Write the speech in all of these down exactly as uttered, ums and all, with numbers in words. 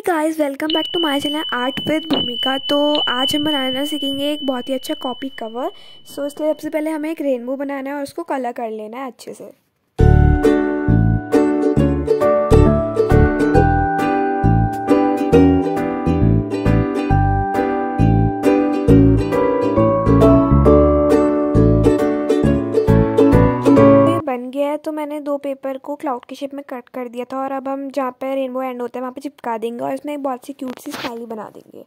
Guys, welcome back to my channel art with Bhumika. तो आज हम बनाना सीखेंगे एक बहुत ही अच्छा कॉपी कवर। सो इसके लिए सबसे पहले हमें एक रेनबो बनाना है और उसको कलर कर लेना है अच्छे से। बन गया है तो मैंने दो पेपर को क्लाउड के शेप में कट कर दिया था और अब हम जहाँ पे रेनबो एंड होता है वहाँ पे चिपका देंगे और इसमें एक बहुत सी क्यूट सी स्माइली बना देंगे।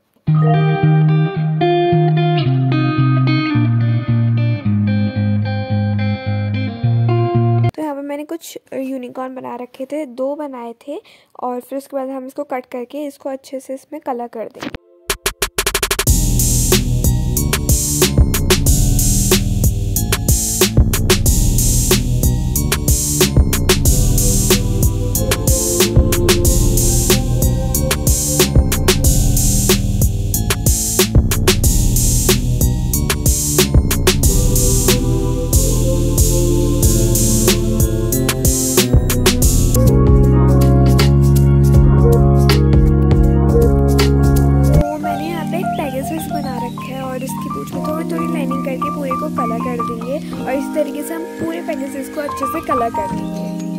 तो यहाँ पे मैंने कुछ यूनिकॉर्न बना रखे थे, दो बनाए थे और फिर उसके बाद हम इसको कट करके इसको अच्छे से इसमें कलर कर देंगे। बना रखा है और इसकी पूंछ में थोड़ी थोड़ी लाइनिंग करके पूरे को कलर कर देंगे और इस तरीके से हम पूरे पैकेजेस को अच्छे से कलर कर देंगे।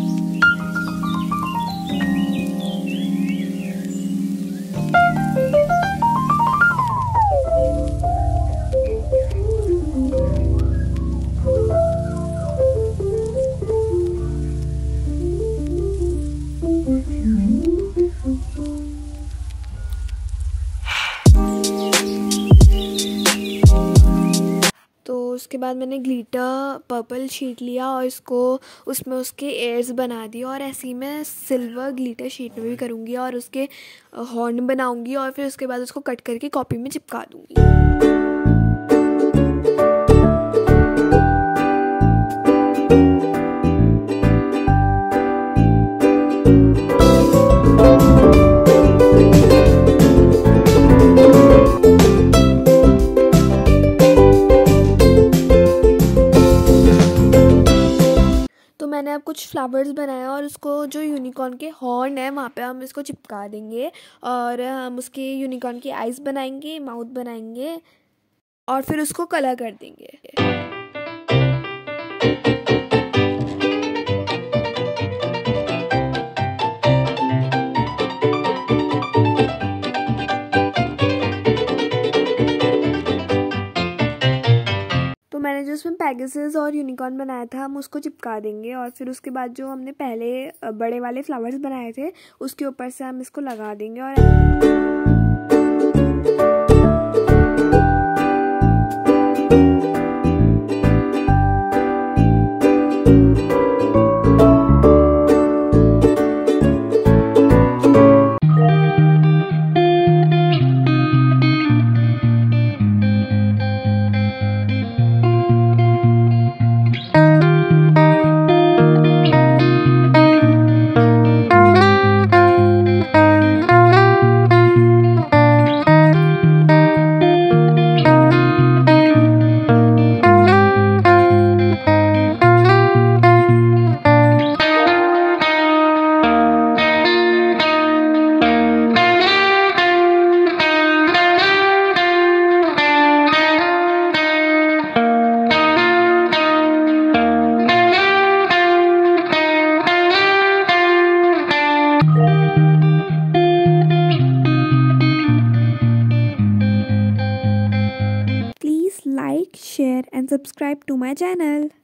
उसके बाद मैंने ग्लिटर पर्पल शीट लिया और इसको उसमें उसके एयर्स बना दिए और ऐसे ही मैं सिल्वर ग्लिटर शीट में भी करूँगी और उसके हॉर्न बनाऊँगी और फिर उसके बाद उसको कट करके कॉपी में चिपका दूँगी। मैंने अब कुछ फ्लावर्स बनाया और उसको जो यूनिकॉर्न के हॉर्न है वहाँ पे हम इसको चिपका देंगे और हम उसके यूनिकॉर्न की आइज़ बनाएंगे, माउथ बनाएंगे और फिर उसको कलर कर देंगे। मैंने जो उसमें पैगेसेस और यूनिकॉर्न बनाया था हम उसको चिपका देंगे और फिर उसके बाद जो हमने पहले बड़े वाले फ्लावर्स बनाए थे उसके ऊपर से हम इसको लगा देंगे और like, share and subscribe to my channel.